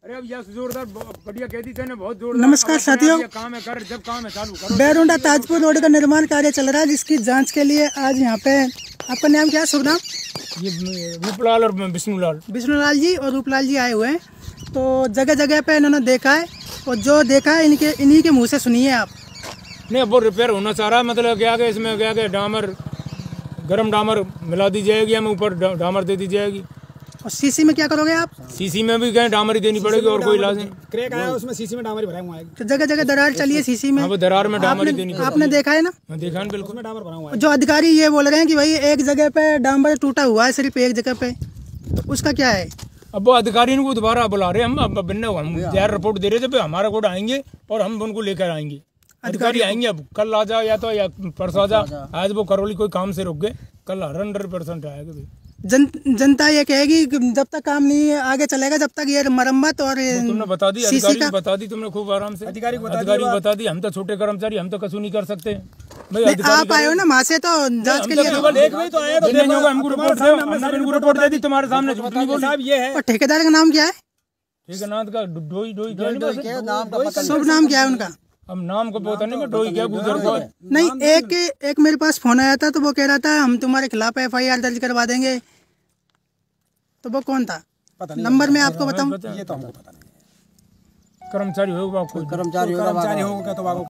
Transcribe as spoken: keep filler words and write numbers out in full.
अरे अब यह जोरदार बढ़िया कहती थे ना, बहुत जोरदार। नमस्कार साथियों, काम है कर, जब काम है चालू करो। बैरुंडा ताजपुर रोड का निर्माण कार्य चल रहा है, जिसकी जांच के लिए आज यहाँ पे, आपका नाम क्या है? शुभ नाम? ये रूपलाल और विष्णुलाल। विष्णुलाल जी और रूपलाल जी आए हुए हैं। तो जगह जगह पे इन्होंने देखा है, और जो देखा है इनके इन्हीं के मुँह से सुनिए आप। नहीं, वो रिपेयर होना चाह रहा है, मतलब क्या क्या इसमें क्या क्या डामर, गरम डामर मिला दी जाएगी, हमें ऊपर डामर दे दी जाएगी। और सीसी में क्या करोगे आप? सीसी में भी कहीं डामर ही देनी पड़ेगी, और कोई इलाज नहीं। क्रैक आया उसमें सीसी में डामर ही भरा हुआ है। तो जगह जगह दरार चली है सीसी में। हाँ, दरार में डामर ही देनी पड़ेगी। आपने देखा है ना? हाँ, देखा है बिल्कुल। उसमें डामर भरा हुआ है। जो अधिकारी ये बोल रहे हैं कि भाई एक जगह पे डामर टूटा हुआ है, सिर्फ एक जगह पे, तो उसका क्या है? अब वो अधिकारी को दोबारा बुला रहे हम, अब बिन्ने हम तैयार रिपोर्ट दे रहे थे, हमारा कोड आएंगे और हम उनको लेकर आएंगे। अधिकारी आएंगे, अब कल आ जाओ या तो या परसों आ जाओ। आज वो करौली कोई काम से रुक गए, कल हंड्रेड परसेंट आएगा। जन जनता ये कहेगी कि जब तक काम नहीं आगे चलेगा, जब तक ये मरम्मत और तुमने बता दी, अधिकारी को बता दी तुमने खूब आराम से। अधिकारी को अधिकारी को बता दी, हम तो छोटे कर्मचारी, हम तो कसूर नहीं कर सकते भाई। आप आए हो ना वहाँ से, तो जांच के लिए रिपोर्ट दे दी तुम्हारे सामने। साहब ये है। और ठेकेदार का नाम क्या है? ठेकेदार का डोई डोई शुभ नाम क्या है उनका? अब नाम को पता नहीं, डोई क्या गुजर को नहीं। एक एक मेरे पास फोन आया था, तो वो कह रहा था हम तुम्हारे खिलाफ एफ आई आर दर्ज करवा देंगे। तो वो कौन था? पता नहीं, नंबर मैं आपको बताऊं? ये तो हमको पता नहीं। कर्मचारी होगा, कर्मचारी होगा तो